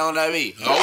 on that beat, ho.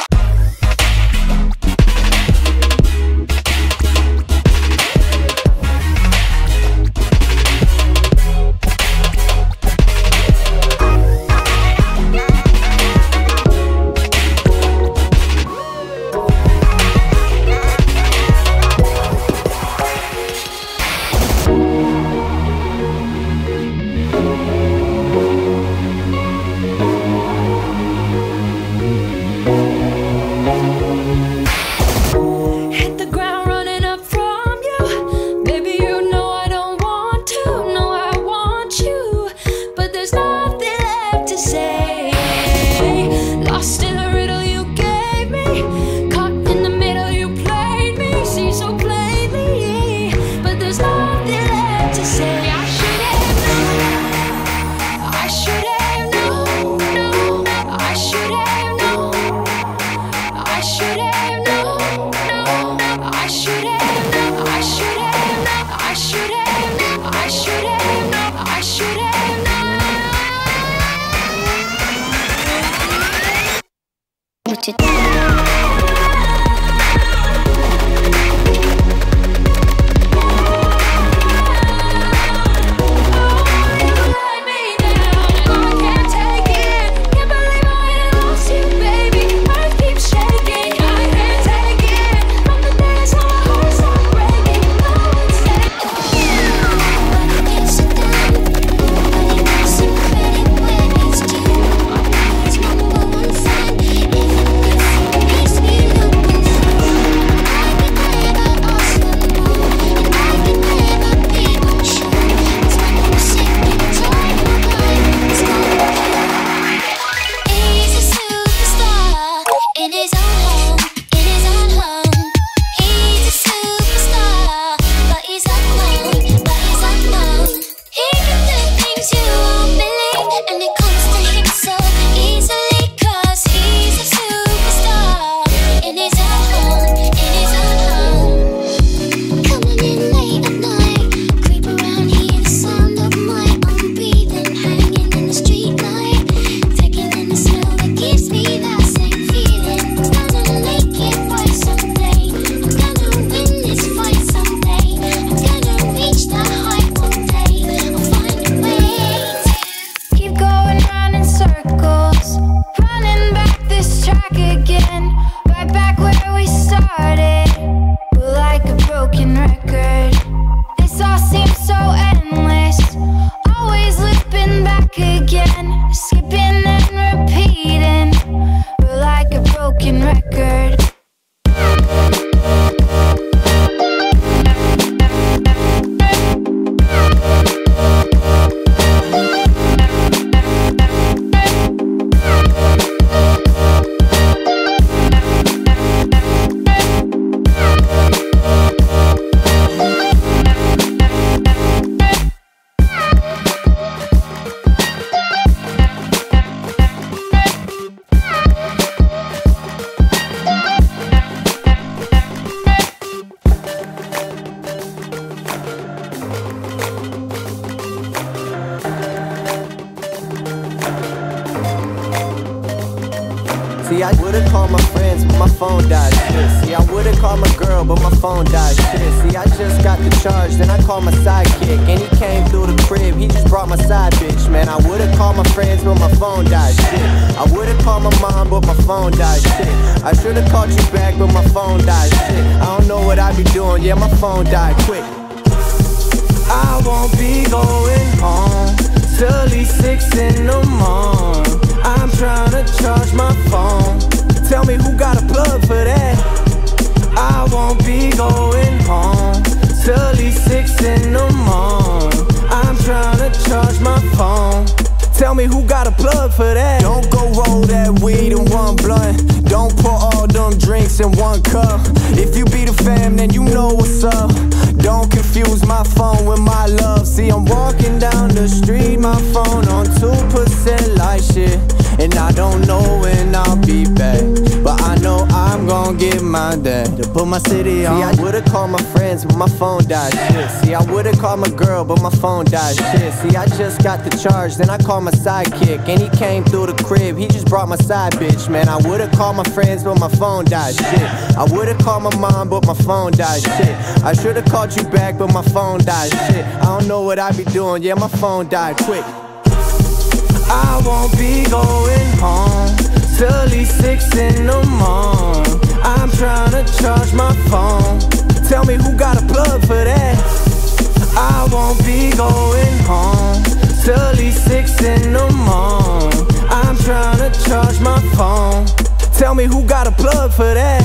See, I would've called my friends, but my phone died. Shit. See, I would've called my girl, but my phone died. Shit. See, I just got the charge, then I called my sidekick, and he came through the crib. He just brought my side bitch, man. I would've called my friends, but my phone died. Shit. I would've called my mom, but my phone died. Shit. I should've called you back, but my phone died. Shit. I don't know what I'd be doing. Yeah, my phone died quick. I won't be going home till at least 6 in the morning. I'm trying to charge my phone. Tell me who got a plug for that. I won't be going home till at least 6 in the morning. I'm trying to charge my phone. Tell me who got a plug for that. Don't go roll that weed in one blunt. Don't pour all them drinks in one cup. If you be the fam, then you know what's up. Don't confuse my phone with my love. See, I'm walking down the street, my phone on 2% like shit. And I don't know when I'll be back, but I know I'm gon' get my dad to put my city on. See, I would've called my friends, but my phone died, shit. See, I would've called my girl, but my phone died, shit. See, I just got the charge, then I called my sidekick, and he came through the crib, he just brought my side bitch, man. I would've called my friends, but my phone died, shit. I would've called my mom, but my phone died, shit. I should've called you back, but my phone died, shit. I don't know what I be doing, yeah, my phone died quick. I won't be going home till at least 6 in the morning. I'm trying to charge my phone. Tell me who got a plug for that. I won't be going home till at least 6 in the morning. I'm trying to charge my phone. Tell me who got a plug for that.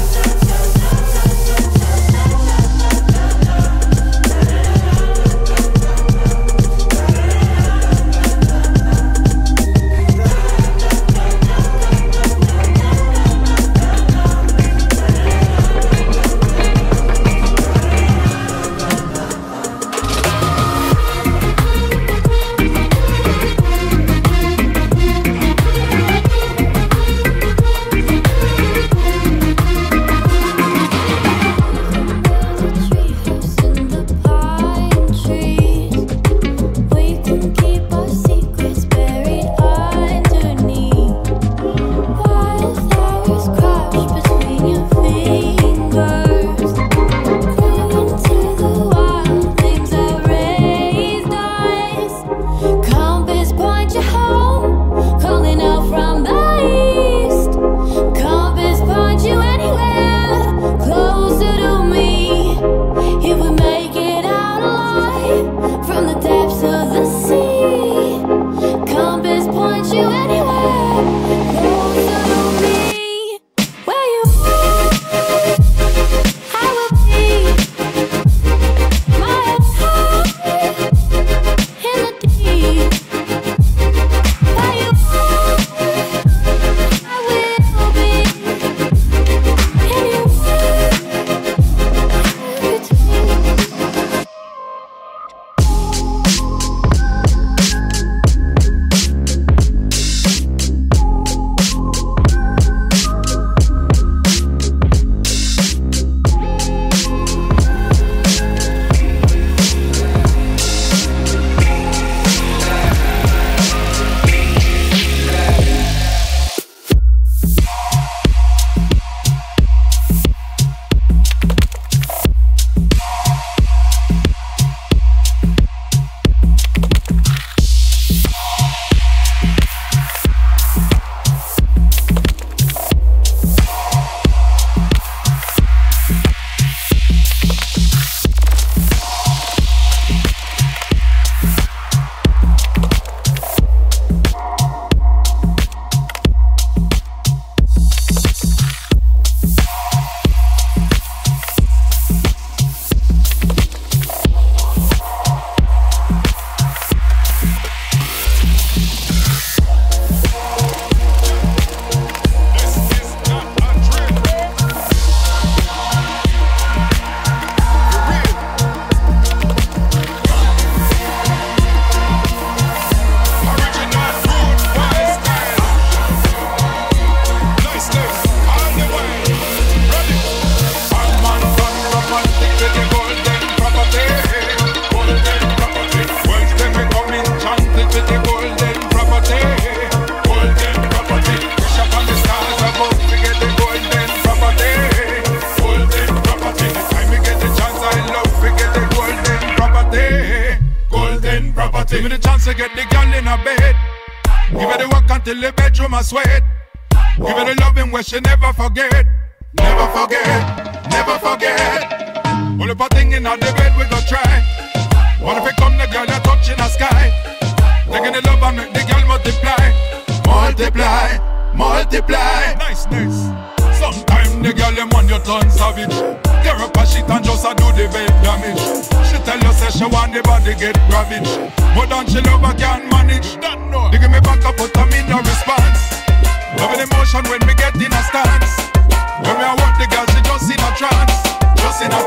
Give me the chance to get the girl in her bed. Give her the work until the bedroom I sweat. Give her the loving where she never forget. Never forget, never forget. Only for thing in the bed we go try. What if it come the girl that touching the sky? Taking the love and make the girl multiply. Multiply, multiply. Nice, nice. Sometimes the girl them want your turn savage. Tear up a shit and just a do the bed damage. She tell you say she want the body get ravaged, but don't she love her can't manage. They give me back up but I mean no response. Loving emotion when we get in a stance. When me I want the girl she just in a trance. Just in a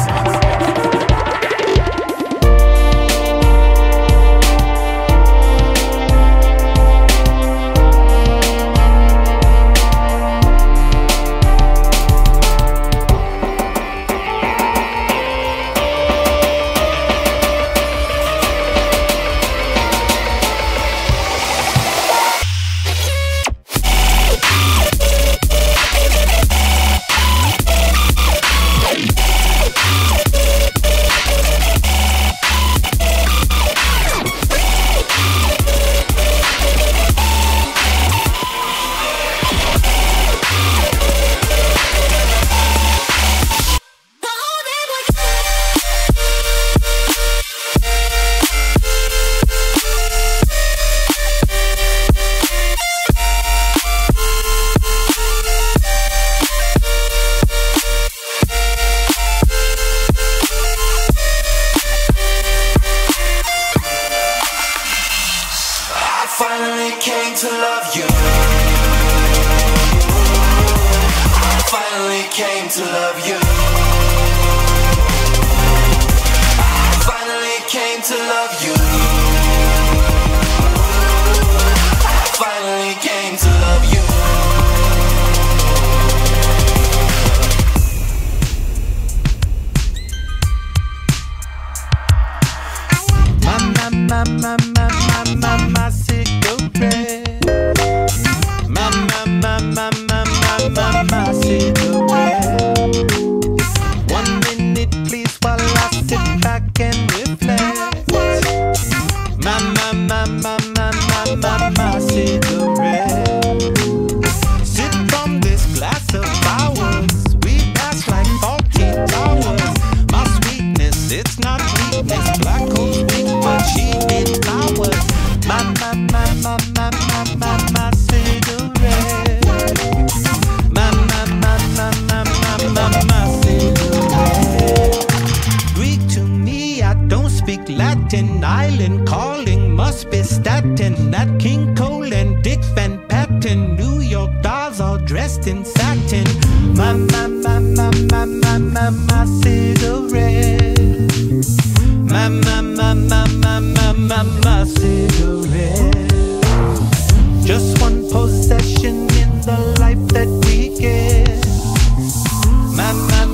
trance. to love you. I finally came to love you. I finally came to love you. I finally came to love you. My cigarette. My cigarette. 1 minute please while I sit back and reflect. My cigarette. Sip from this glass of ours. We pass like faulty towers. My sweetness, it's not weakness. Black hole's weak, but she empowers. My cigarette. My cigarette. Greek to me, I don't speak Latin. Island calling must be statin. Nat King Cole and Dick Van Patten. New York dolls all dressed in satin. My cigarette. My cigarette. Just one possession in the life that we get. My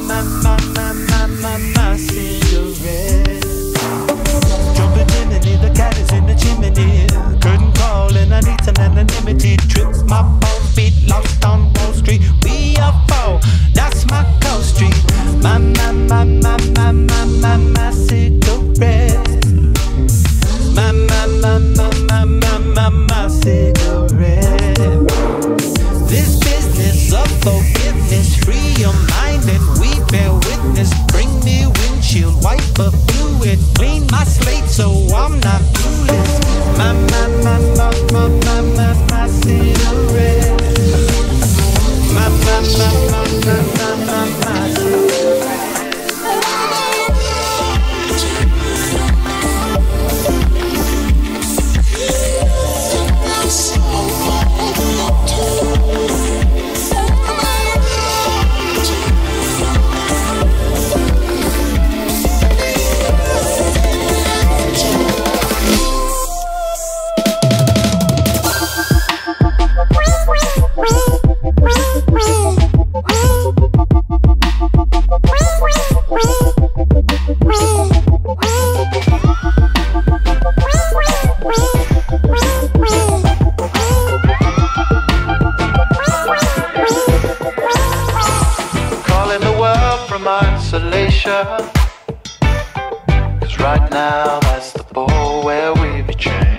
cigarette. Jumping chimney, the cat is in the chimney. Curtain call and I need some anonymity. Trips my boat feet lost on Wall Street. We are four, that's my coast street. My cigarette. My cigarette. This business of forgiveness, free your mind and we bear witness. Bring me windshield wiper fluid, clean my slate so I'm not clueless. My cigarette. My calling the world from isolation. 'Cause right now that's the ball where we be trained.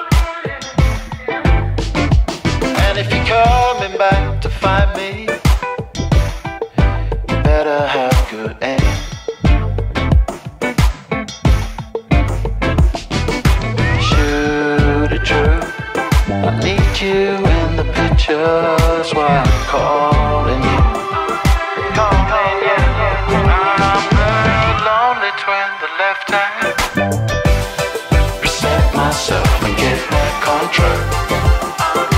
And if you're coming back to find me, you better have good aim. Shoot it true, I need you in the pictures while I'm calling you. I'm very lonely twin the left hand. Reset myself and get back on track.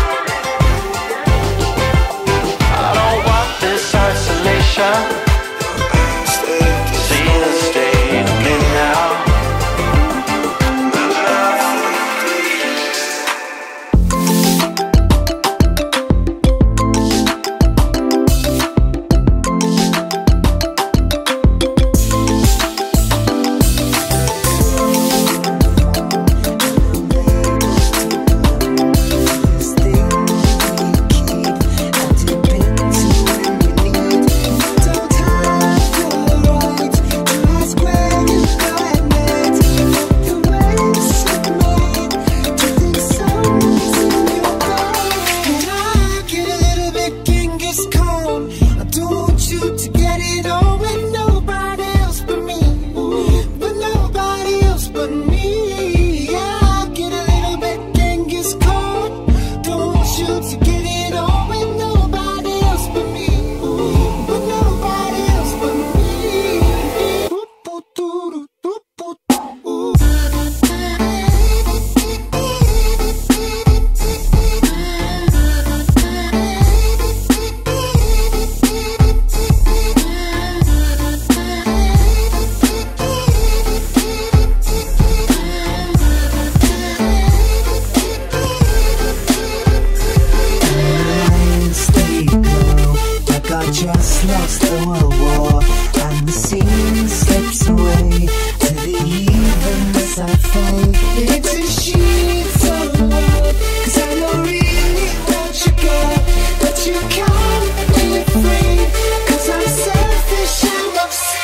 I don't want this isolation. fall into sheets of love. 'Cause I know really what you got, but you can't be afraid. 'Cause I'm selfish and obsessed.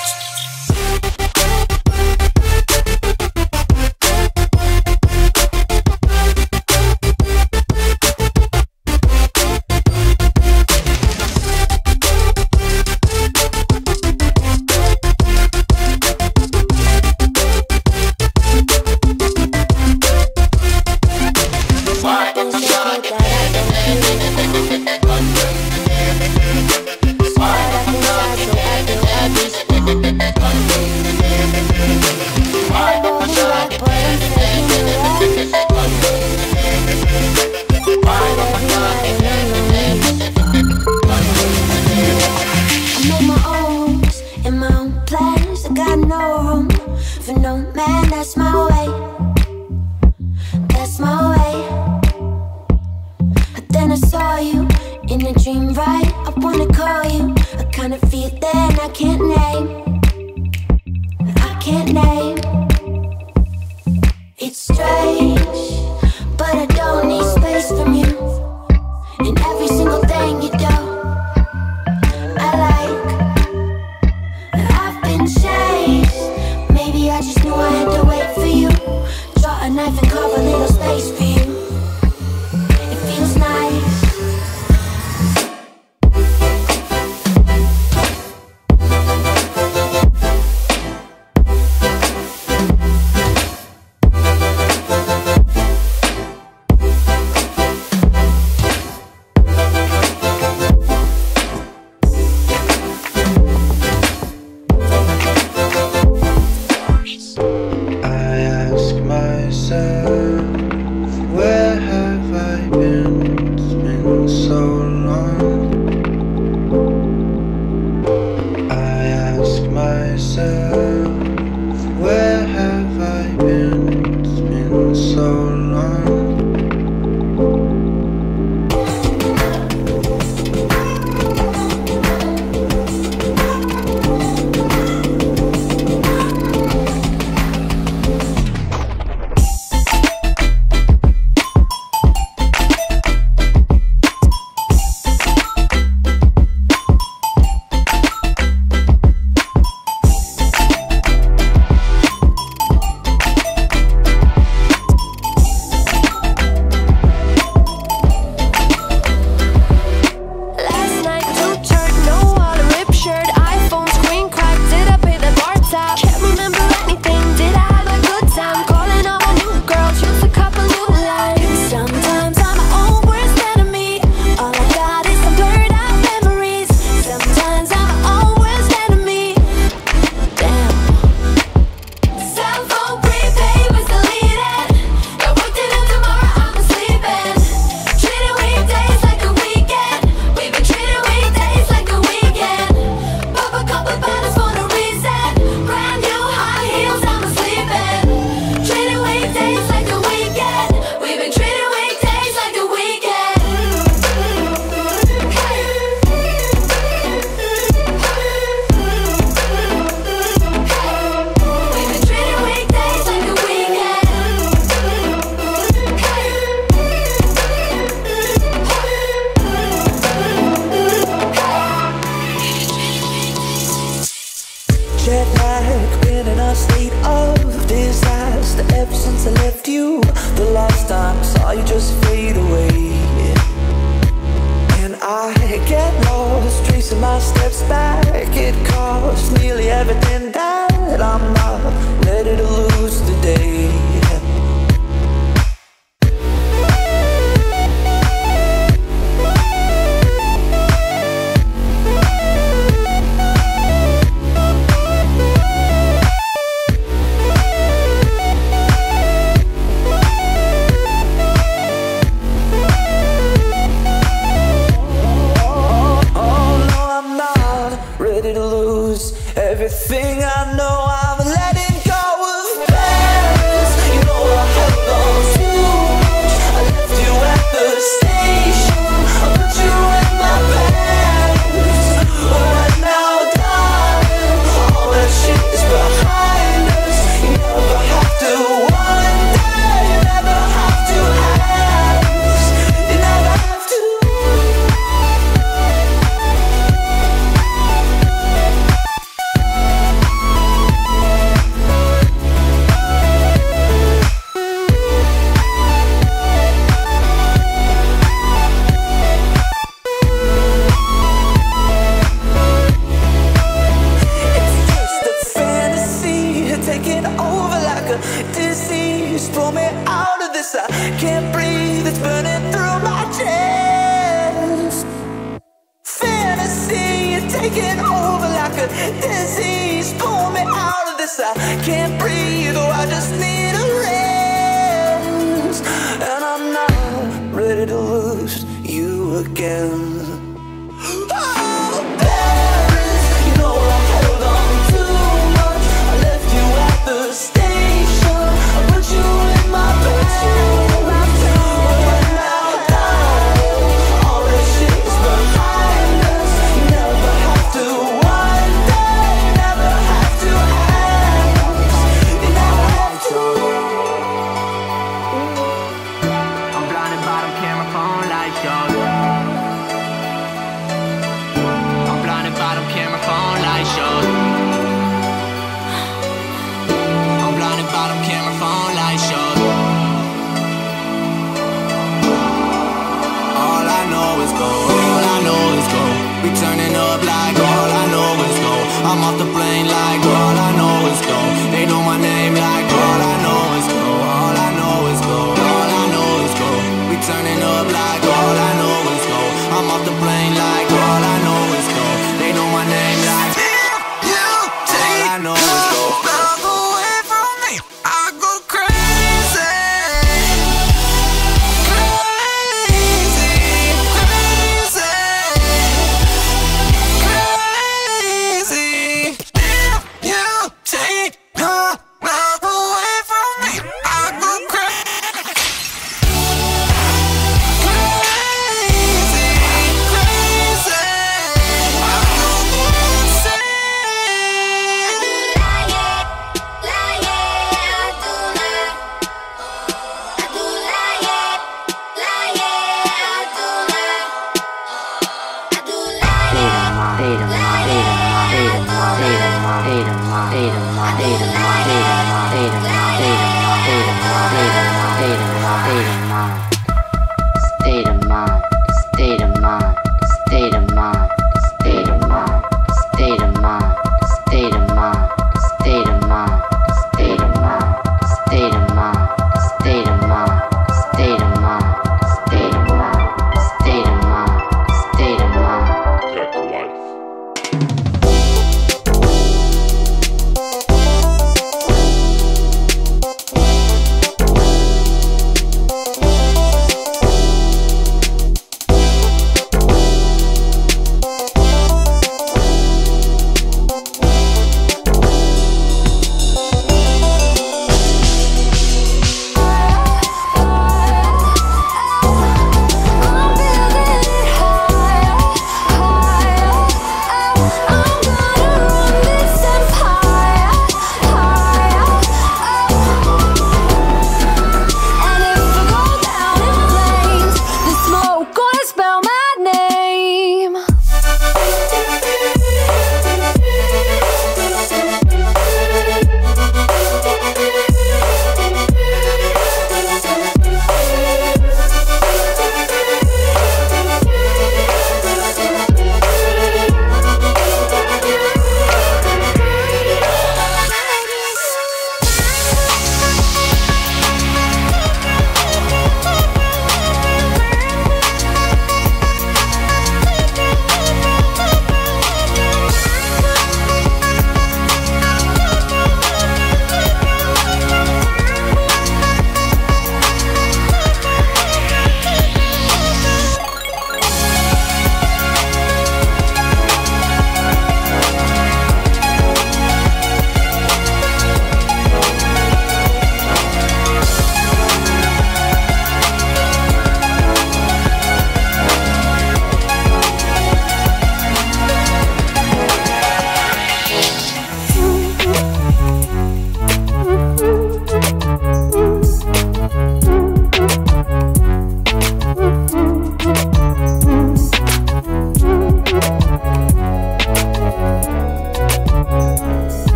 Everything I know, I'm letting go of Paris. You know I held on too much. I left you at the station. I put you in my pants. But right now, darling, all that shit is behind us. You never have to over like a disease. Pull me out of this, I can't breathe. It's burning through my chest. Fantasy is taking over like a disease. Pull me out of this, I can't breathe. Oh, I just need a rest. And I'm not ready to lose you again. Oh, Paris, you know I held on too much. I left you at the station. I put you in my bed. I'm off the plane like all I know is go. They know my name like all I know is go. All I know is go. All I know is go. We turning up like all I know is go. I'm off the plane like all I know is go. They know my name like all I know is go. Walk away from me, I go crazy. Crazy, crazy, crazy. You take your love away from me, I go crazy. Crazy, crazy, I go crazy.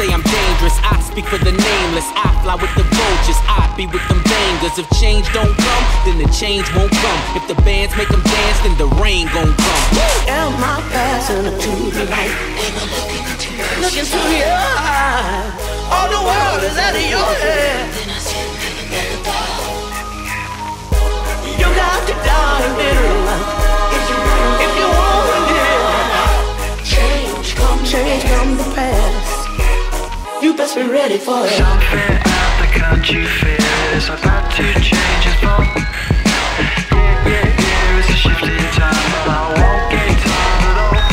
say I'm dangerous. I speak for the nameless. I fly with the vultures. I be with them bangers. If change don't come, then the change won't come. If the bands make them dance, then the rain gon' come. Am I passing to the light? Look into your eyes. All the world is out of your head. You got to die in bitter light if you want to live. Change come to pass. You best be ready for it. Something out the country fair is about to change its form. Yeah, it's a shift in time, but I won't get tired at all.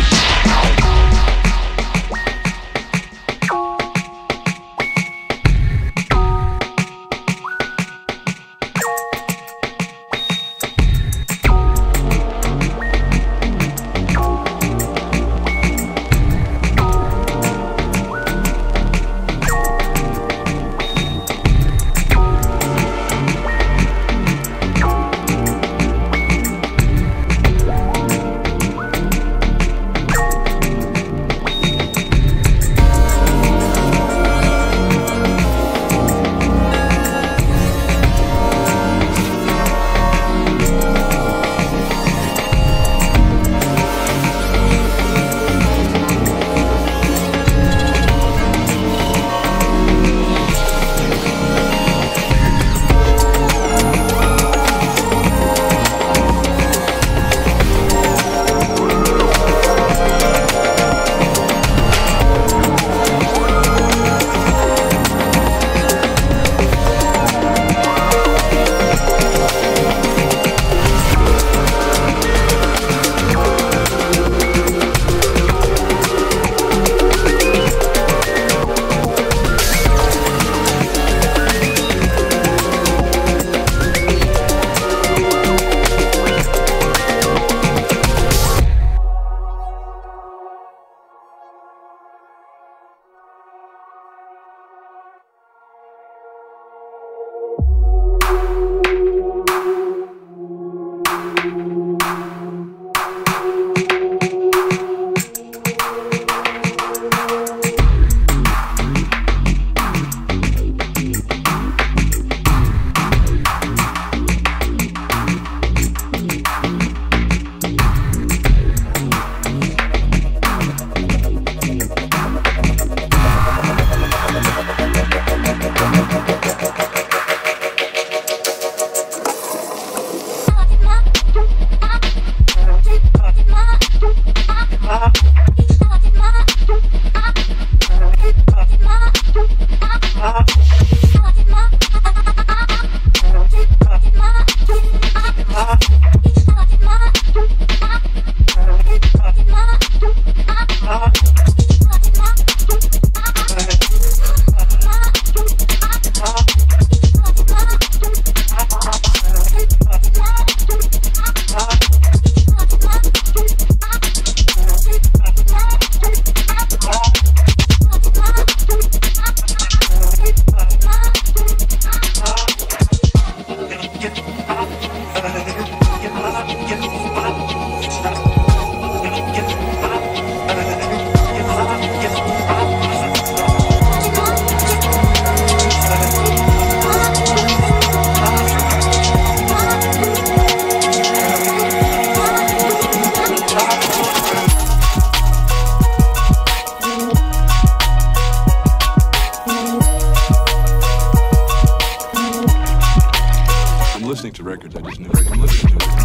records. I just knew I'm listening to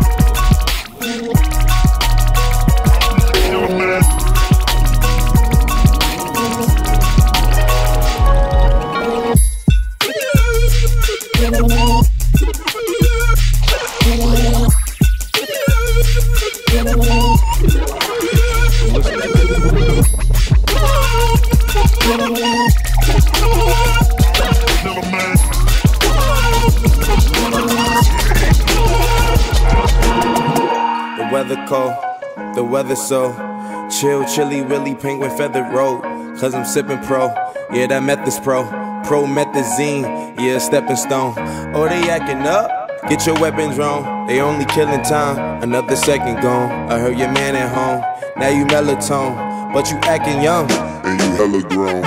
the weather so chill, chilly, willy, penguin feathered road. Cause I'm sipping pro, yeah, that meth is promethazine, yeah, stepping stone. Oh, they acting up, get your weapons wrong. They only killing time, another second gone. I heard your man at home, now you melatonin. but you acting young. And you hella grown.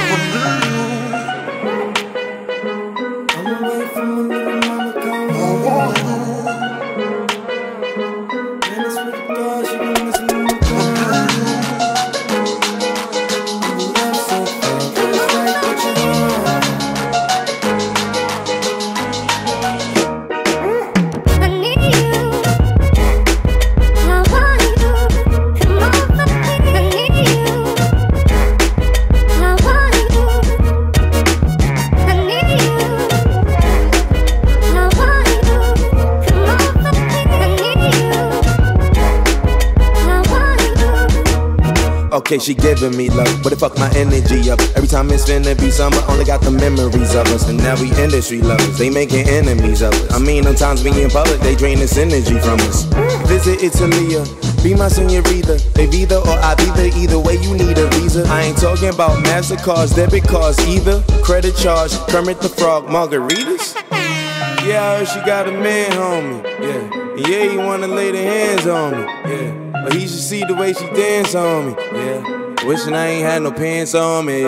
Okay, she giving me love, but it fuck my energy up. Every time it's finna be summer, only got the memories of us. And now we industry lovers, they making enemies of us. I mean, sometimes we in public, they drain this energy from us. Visit Italia, be my senorita. They either or I either way you need a visa. I ain't talking about MasterCards, debit cards either. Credit charge, Kermit the Frog, margaritas. Yeah, I heard she got a man, homie. Yeah, yeah, he wanna lay their hands on me. Yeah. But he should see the way she dance on me, yeah. Wishing I ain't had no pants on me.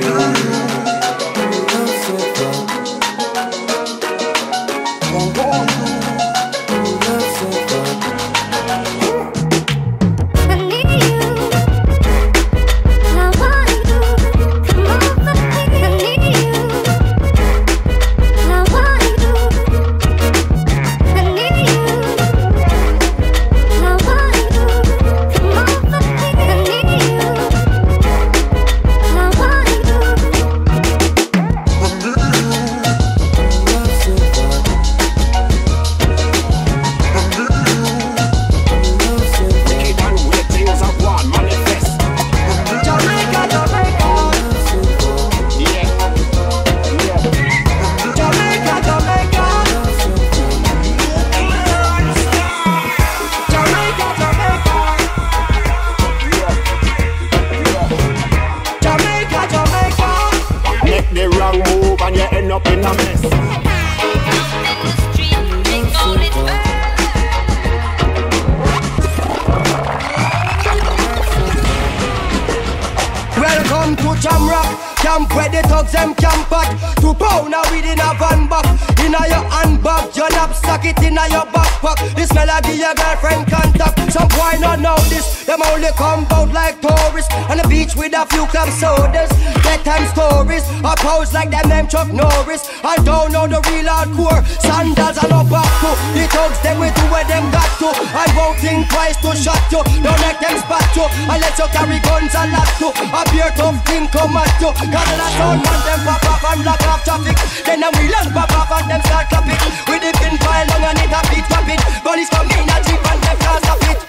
Like them name Chuck Norris. I don't know the real hardcore. Sandals and no back to. The thugs them we do where them got to. I won't think twice to shot you. Don't let them spot you. Unless you carry guns and lock you. A beer tough thing come at you. Cause the sound man them pop off and block off traffic. Then them we land pop off and them start clap it. With the pin pile long and it a beat drop it. Police come in a jeep and them can't stop it.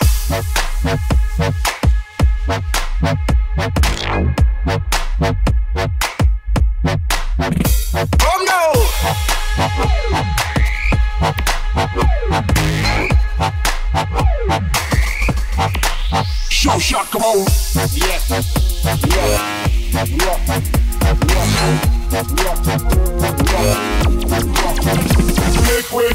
Show shot, come on. Yeah. Make way.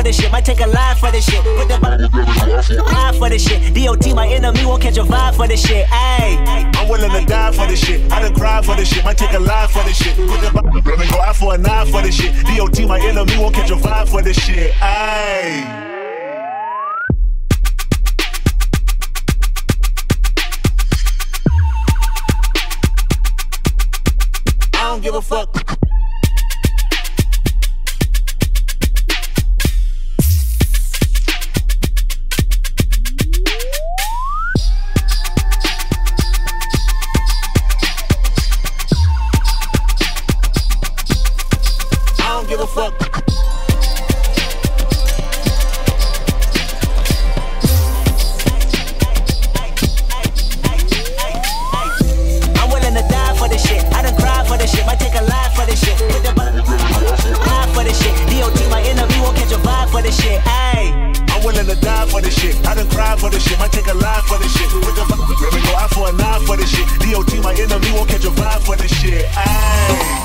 this shit. Might take a life for this shit. Put the ride for this shit. DOT, my enemy, won't catch a vibe for this shit. Ayy, I'm willing to die for this shit. I done cried for this shit. Might take a life for this shit. Put the go out for a knife for this shit. DOT, my enemy, won't catch a vibe for this shit. Ayy. I don't give a fuck. Give a fuck. I'm willing to die for this shit. I done cried for this shit. Might take a life for this shit. Put the ride for this shit. DOT, my enemy, won't catch a vibe for this shit. Ayy, I'm willing to die for this shit. I done cried for this shit. Might take a life for this shit. Put the go out for a knife for this shit. DOT, my enemy, won't catch a vibe for this shit. Ayy.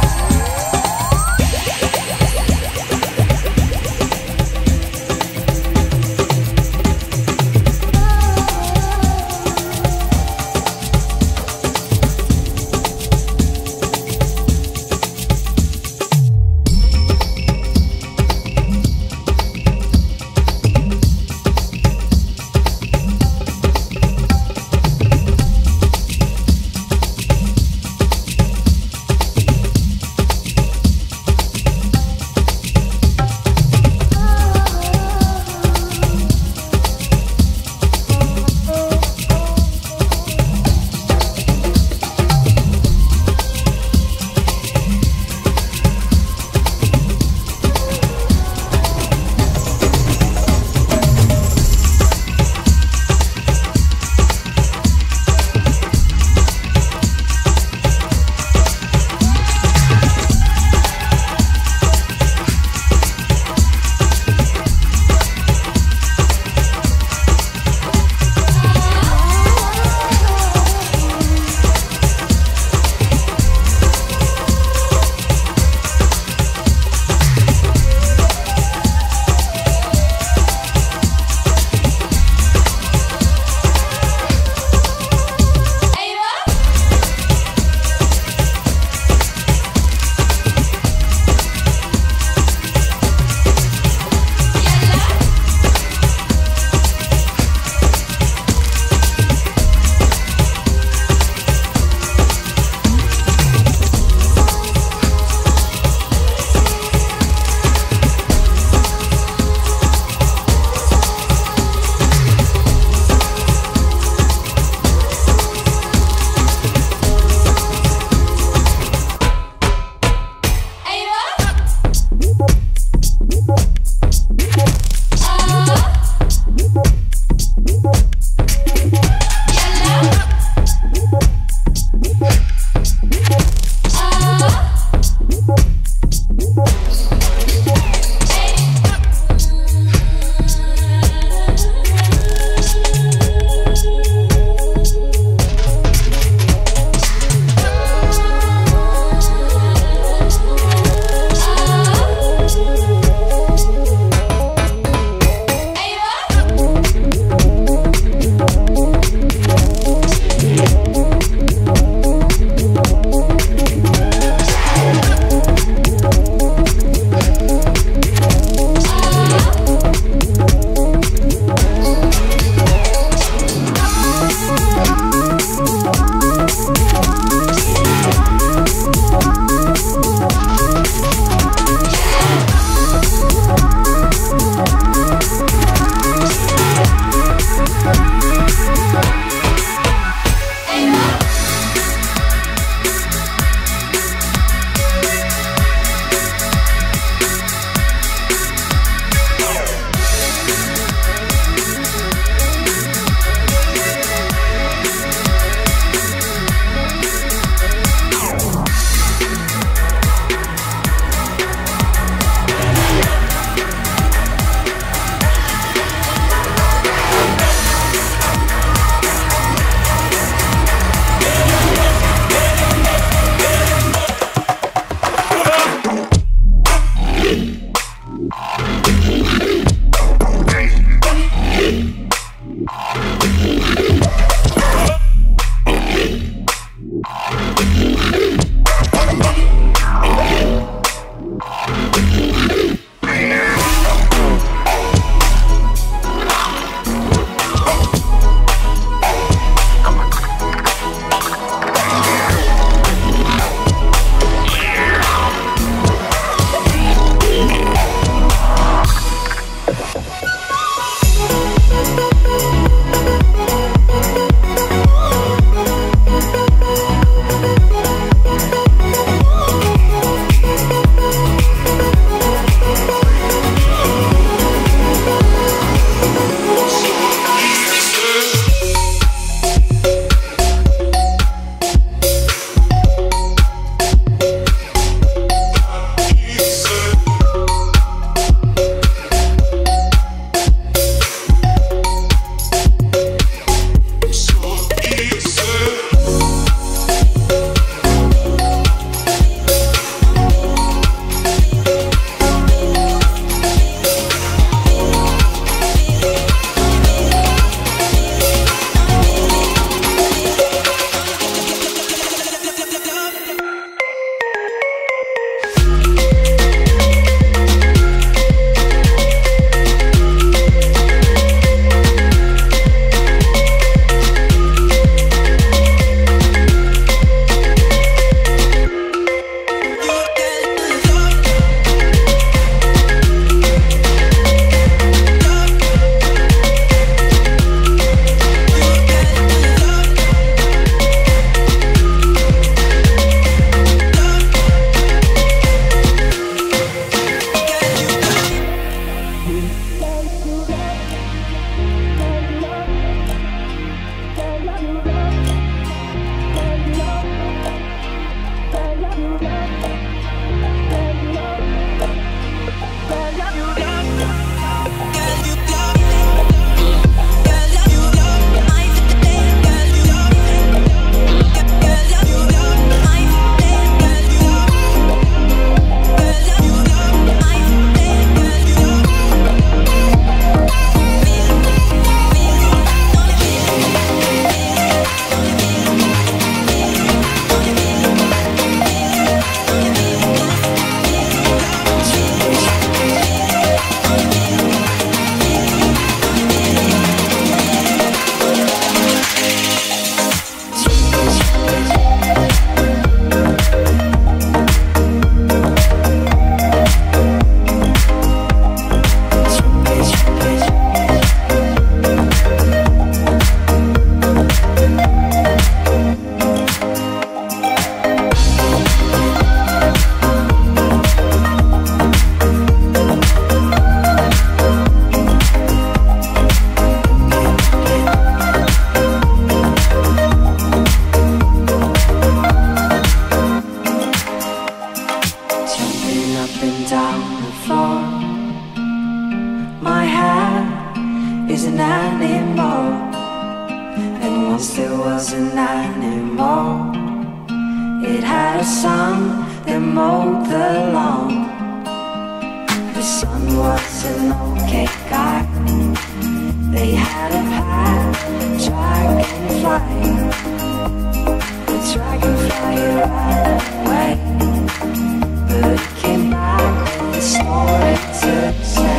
It had a son that mowed the lawn. The son was an okay guy. They had a pet dragonfly. The dragonfly ran away, but it came back with a story to say.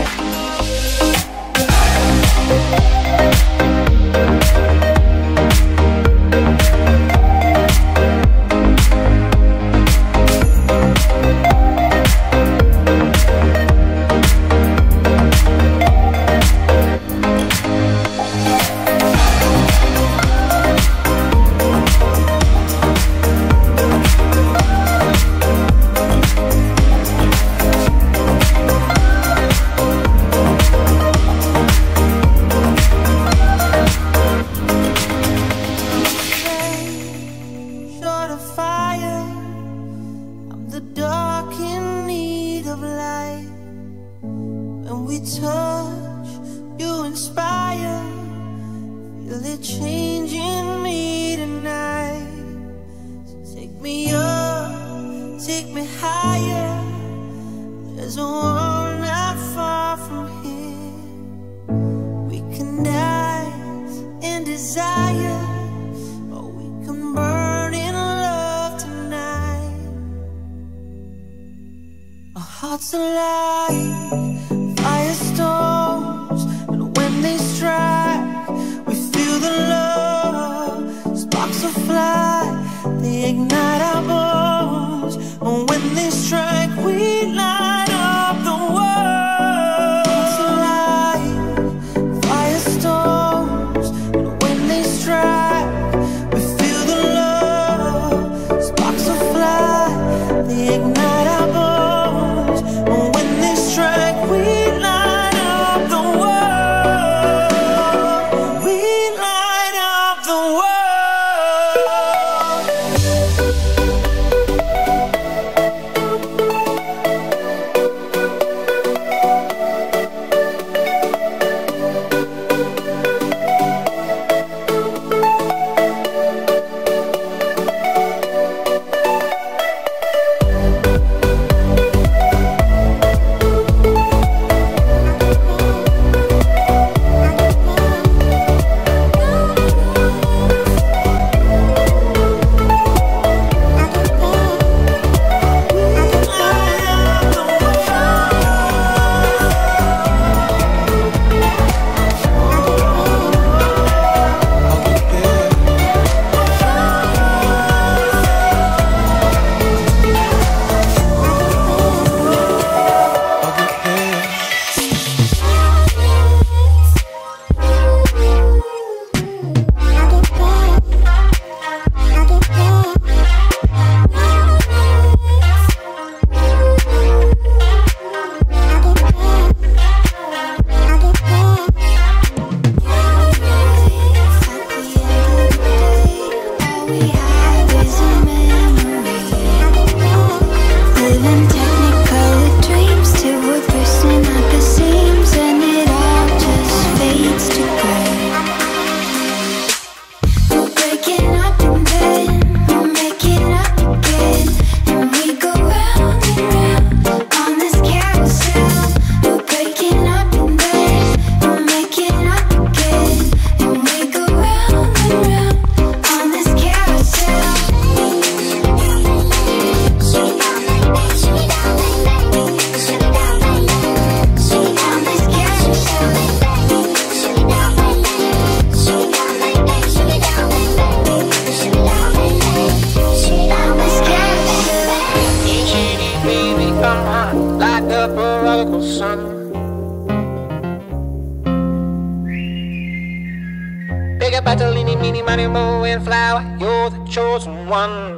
Bartolini, Mini, Money, Mo, and Flower, you're the chosen one.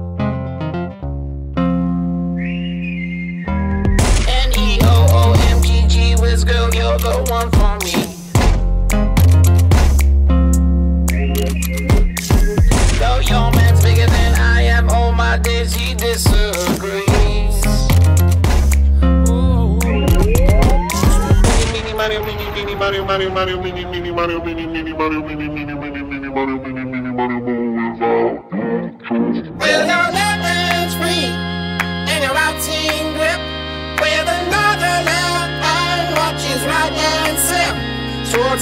N-E-O-O-M-G-G, Wiz girl, you're the one for me. Though your man's bigger than I am, all my days he disagrees. Mini, Mario, Mini, Mini, Mario, Mario, Mario, Mini, Mini, Mario, Mini, Mini, Mario, Mini, Mini, Mini, Mini, Mario, Mini, Mini, Mario, without you.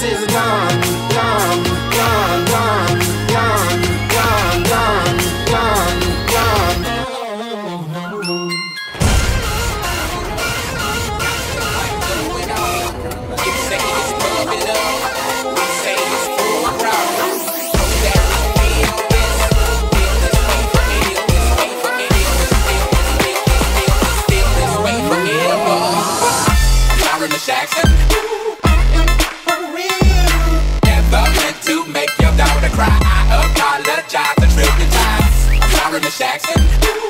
chance is gone, gone, gone, gone, gone, gone, gone, gone, gone. Jackson. Never meant to make your daughter cry. I apologize a trillion times. I'm sorry, Miss Jackson.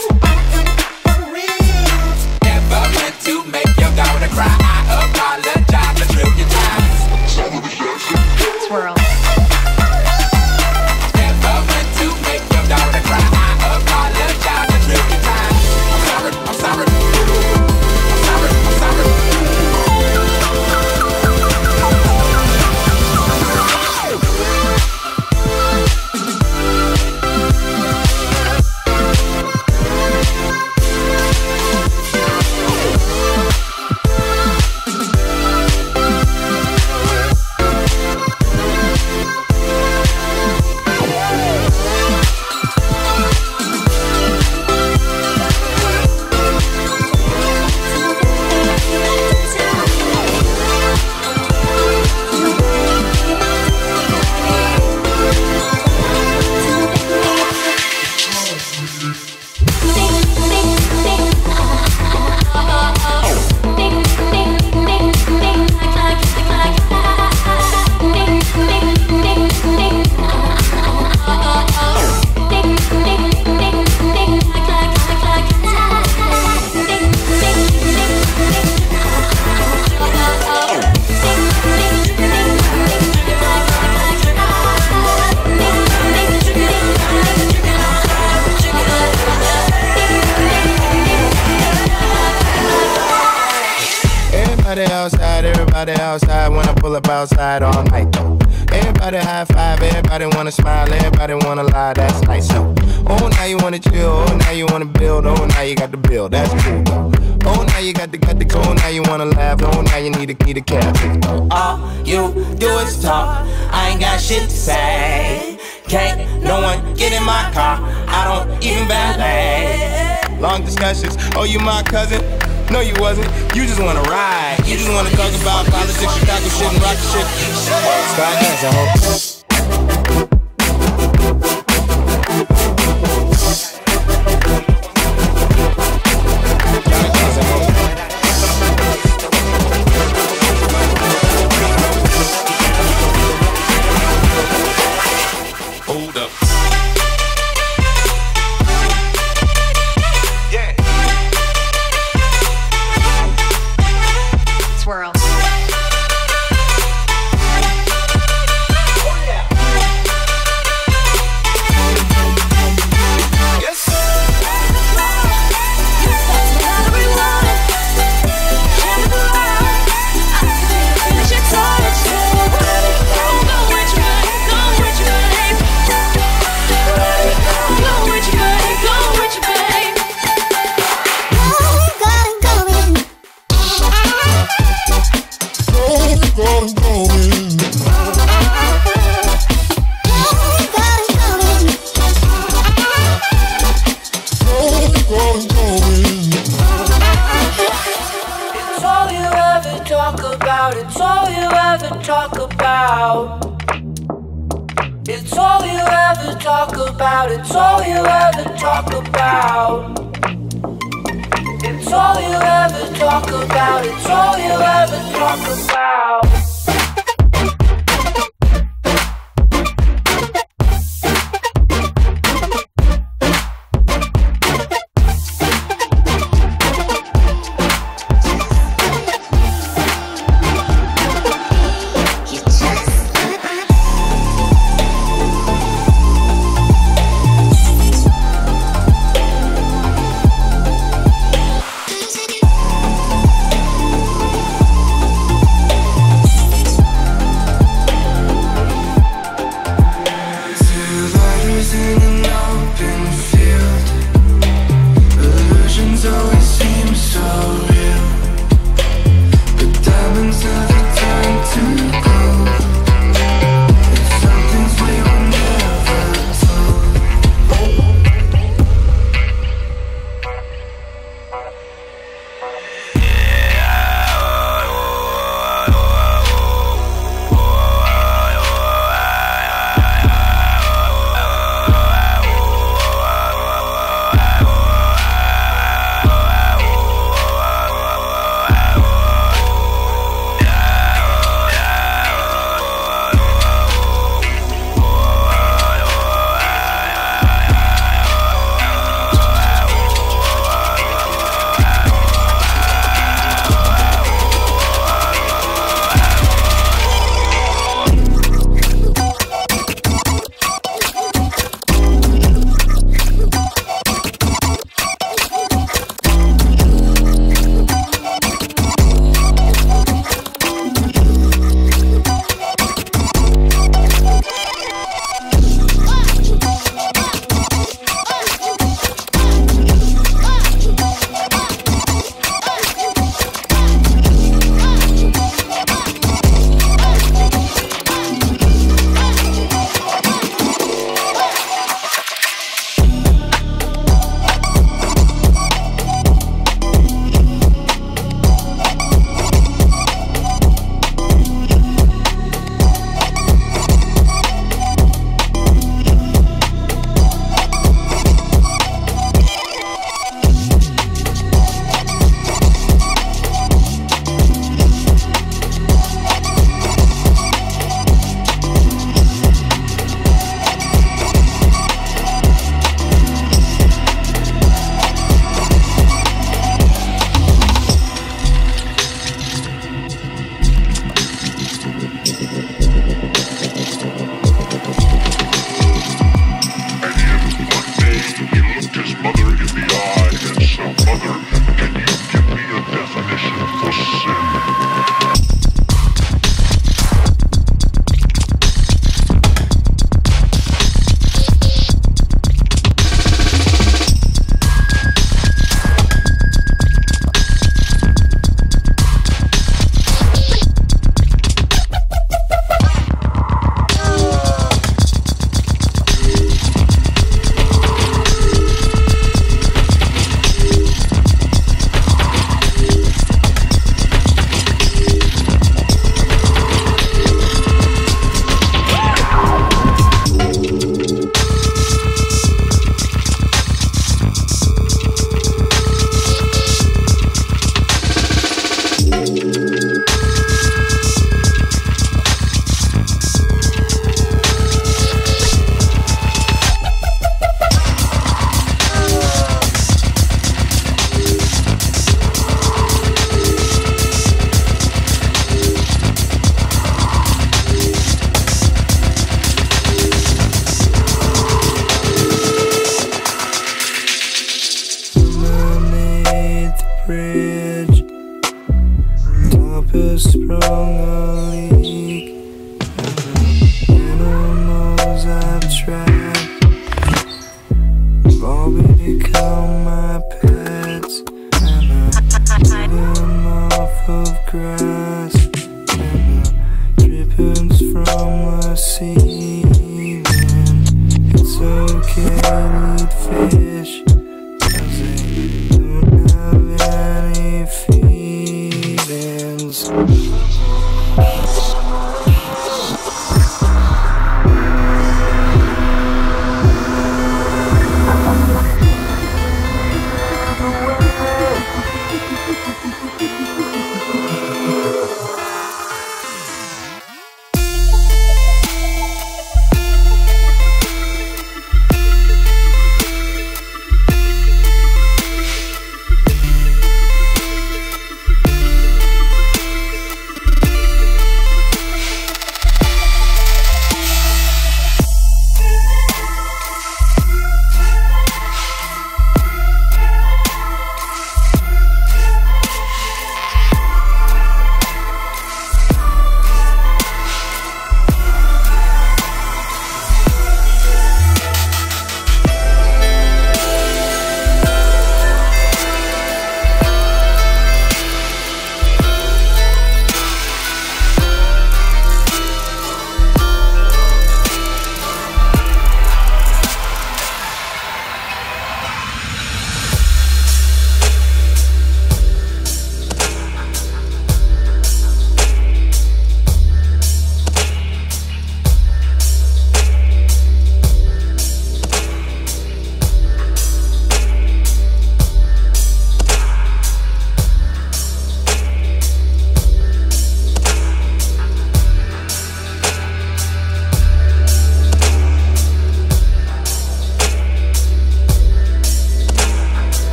Never meant to make your daughter cry. I apologize a trillion times. Sorry, Miss Jackson. Swirl. Never meant to make your daughter cry. I apologize a trillion times. I'm sorry, I'm sorry. I'm sorry, I'm sorry. Everybody outside when I pull up outside all night though. Everybody high five, everybody wanna smile, everybody wanna lie, that's nice so. Oh, now you wanna chill, oh, now you wanna build, oh, now you got the bill, that's cool though. Oh, now you got the go, now you wanna laugh, oh, now you need a cab. All you do is talk, I ain't got shit to say. Can't no one get in my car, I don't even valet. Long discussions, oh, you my cousin? No, you wasn't. You just wanna ride. You just wanna talk about politics, Chicago shit, and rock shit. Start dancing, ho. Hold up. Swirl. It's all you ever talk about. It's all you ever talk about. It's all you ever talk about. It's all you ever talk about. It's all you ever talk about.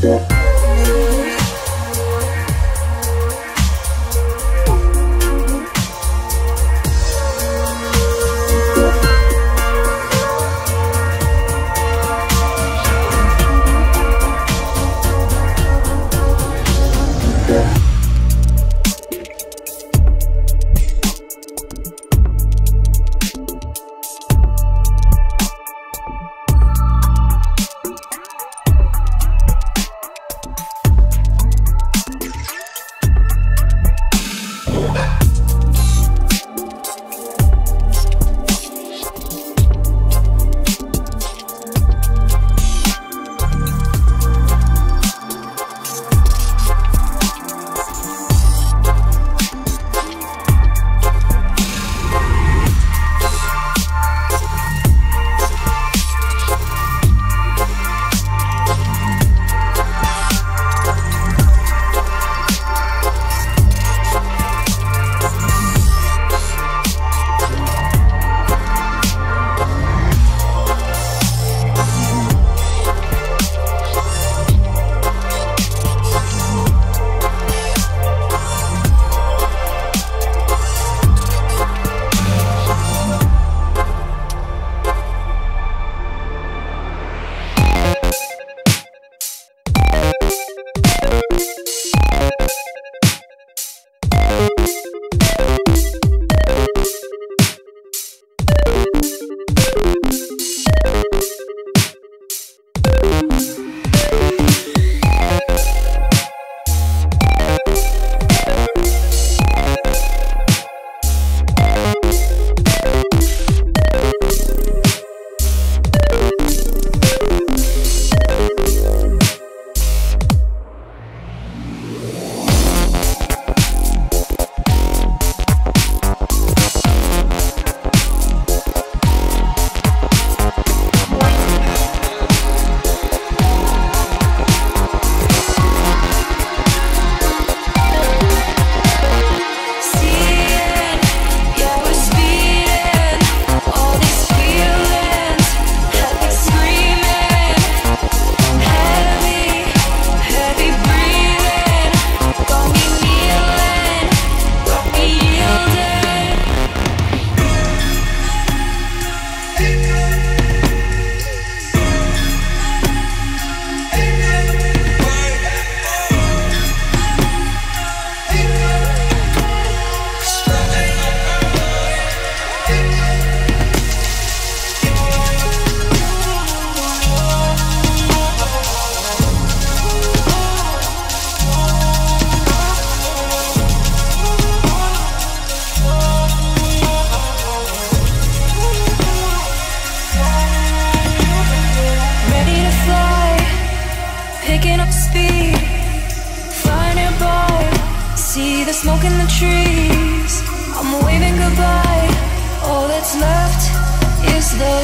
smoke in the trees. I'm waving goodbye. All that's left is the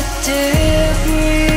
debris.